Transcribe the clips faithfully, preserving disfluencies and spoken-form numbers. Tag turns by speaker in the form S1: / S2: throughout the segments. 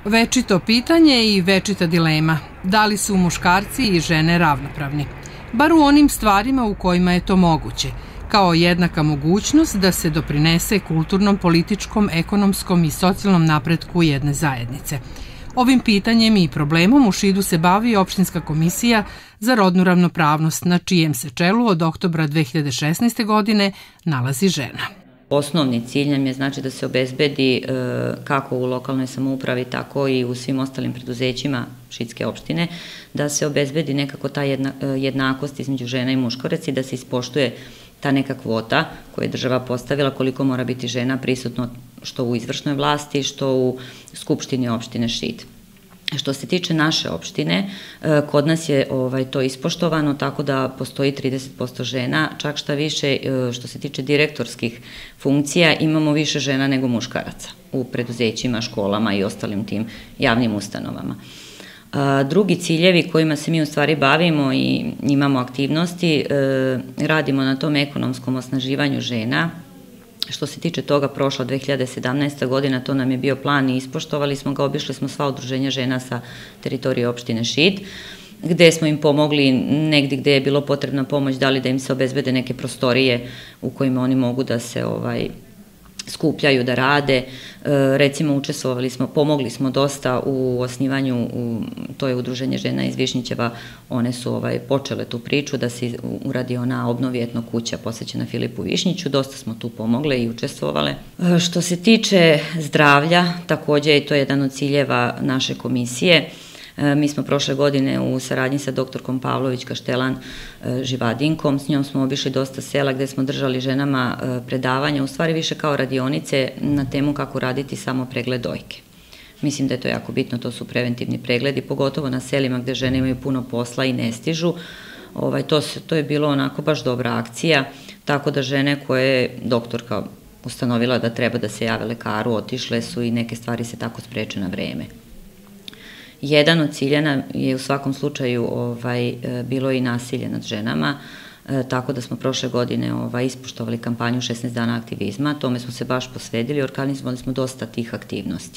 S1: Večito pitanje i večita dilema. Da li su muškarci i žene ravnopravni? Bar u onim stvarima u kojima je to moguće, kao jednaka mogućnost da se doprinese kulturnom, političkom, ekonomskom i socijalnom napretku jedne zajednice. Ovim pitanjem i problemom u Šidu se bavi Opštinska komisija za rodnu ravnopravnost, na čijem se čelu od oktobra dve hiljade šesnaeste. godine nalazi žena.
S2: Osnovni cilj nam je znači da se obezbedi kako u lokalnoj samoupravi, tako i u svim ostalim preduzećima Šidske opštine, da se obezbedi nekako ta jednakost između žena i muškaraca i da se ispoštuje ta neka kvota koju je država postavila koliko mora biti žena prisutno što u izvršnoj vlasti, što u Skupštini opštine Šid. Što se tiče naše opštine, kod nas je to ispoštovano, tako da postoji trideset posto žena, čak šta više što se tiče direktorskih funkcija imamo više žena nego muškaraca u preduzećima, školama i ostalim tim javnim ustanovama. Drugi ciljevi kojima se mi u stvari bavimo i imamo aktivnosti, radimo na tom ekonomskom osnaživanju žena. Što se tiče toga, prošla dve hiljade sedamnaesta. godina, to nam je bio plan i ispoštovali smo ga, obišli smo sva udruženja žena sa teritorije opštine Šid, gde smo im pomogli negdje gde je bilo potrebna pomoć, da li da im se obezbede neke prostorije u kojima oni mogu da se skupljaju, da rade. Recimo, učestvovali smo, pomogli smo dosta u osnivanju, to je udruženje žena iz Višnjićeva, one su počele tu priču da se uradi ona obnovi etno kuća posvećena Filipu Višnjiću, dosta smo tu pomogle i učestvovale. Što se tiče zdravlja, takođe je to jedan od ciljeva naše komisije. Mi smo prošle godine u saradnji sa doktorkom Pavlović Kaštelan Živadinkom, s njom smo obišli dosta sela gde smo držali ženama predavanja, u stvari više kao radionice na temu kako raditi samo pregled dojke. Mislim da je to jako bitno, to su preventivni pregledi, pogotovo na selima gde žene imaju puno posla i ne stižu. To je bilo onako baš dobra akcija, tako da žene koje je doktorka ustanovila da treba da se jave lekaru, otišle su i neke stvari se tako spreče na vreme. Jedan od ciljena je u svakom slučaju bilo i nasilje nad ženama, tako da smo prošle godine ispoštovali kampanju šesnaest dana aktivizma, tome smo se baš posvetili, organizovali smo dosta tih aktivnosti.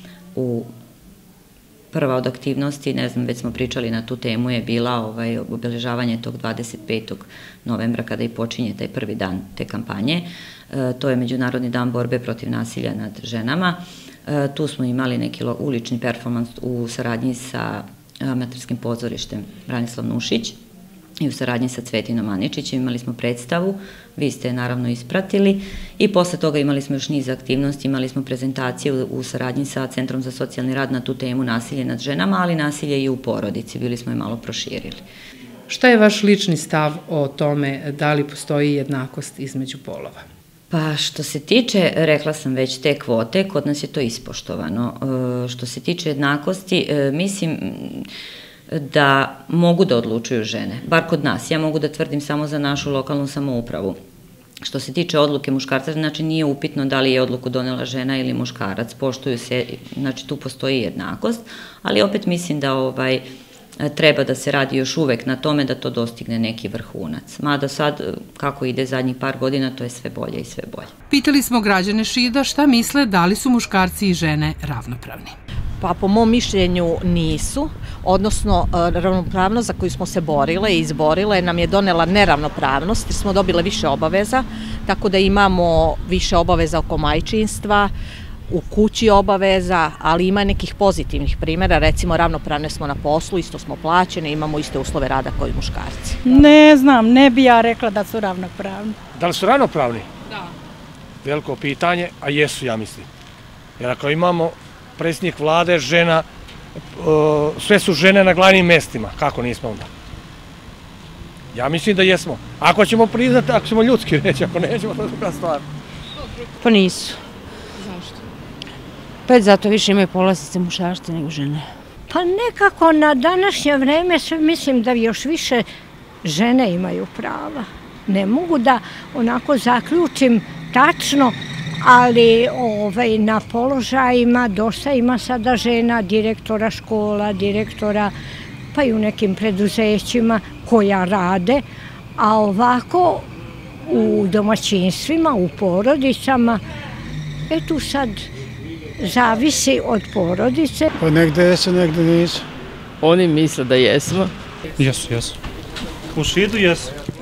S2: Prva od aktivnosti, ne znam, već smo pričali na tu temu, je bila obeležavanje tog dvadeset petog novembra kada i počinje taj prvi dan te kampanje. To je Međunarodni dan borbe protiv nasilja nad ženama. Tu smo imali neki ulični performans u saradnji sa amaterskim pozorištem Branislav Nušić i u saradnji sa Cvetinom Aničićem. Imali smo predstavu, vi ste je naravno ispratili i posle toga imali smo još niz aktivnosti, imali smo prezentacije u saradnji sa Centrom za socijalni rad na tu temu nasilje nad ženama, ali nasilje i u porodici, bili smo je malo proširili.
S1: Šta je vaš lični stav o tome da li postoji jednakost između polova?
S2: Pa što se tiče, rekla sam već, te kvote, kod nas je to ispoštovano. Što se tiče jednakosti, mislim da mogu da odlučuju žene, bar kod nas. Ja mogu da tvrdim samo za našu lokalnu samoupravu. Što se tiče odluke muškarca, znači nije upitno da li je odluku donela žena ili muškarac, poštuju se, znači tu postoji jednakost, ali opet mislim da ovaj treba da se radi još uvek na tome da to dostigne neki vrhunac. Mada sad, kako ide zadnjih par godina, to je sve bolje i sve bolje.
S1: Pitali smo građane Šida šta misle da li su muškarci i žene ravnopravni.
S3: Pa po mom mišljenju nisu, odnosno ravnopravnost za koju smo se borile i izborile nam je donela neravnopravnost jer smo dobile više obaveza, tako da imamo više obaveza oko majčinstva, u kući obaveza, ali ima nekih pozitivnih primjera, recimo ravnopravne smo na poslu, isto smo plaćene, imamo iste uslove rada kao i muškarci.
S4: Ne znam, ne bi ja rekla da su ravnopravni.
S5: Da li su ravnopravni?
S4: Da.
S5: Veliko pitanje, a jesu, ja mislim. Jer ako imamo predsjednik vlade, žena, sve su žene na glavnim mestima, kako nismo onda? Ja mislim da jesmo. Ako ćemo priznati, ako ćemo ljudski reći, ako nećemo, to je druga stvar.
S6: Pa nisu. Pa zato više imaju povlastice muškarci nego žene.
S4: Pa nekako na današnje vreme mislim da još više žene imaju prava. Ne mogu da onako zaključim tačno, ali na položajima dosta ima sada žena, direktora škola, direktora, pa i u nekim preduzećima koja rade, a ovako u domaćinstvima, u porodicama, e tu sad zavisi od porodice.
S7: Pa negde jesu, negde nisu.
S8: Oni misle da jesmo.
S9: Jesu, jesu. U Šidu jesu.